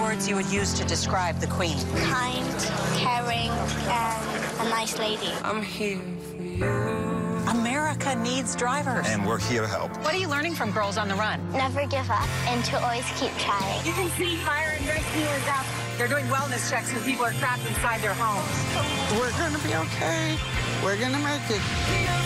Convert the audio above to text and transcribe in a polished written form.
words you would use to describe the Queen? Kind, caring, and a nice lady. I'm here for you. America needs drivers. And we're here to help. What are you learning from Girls on the Run? Never give up and to always keep trying. You can see fire and rescuers out. They're doing wellness checks when people are trapped inside their homes. We're gonna be okay. We're gonna make it.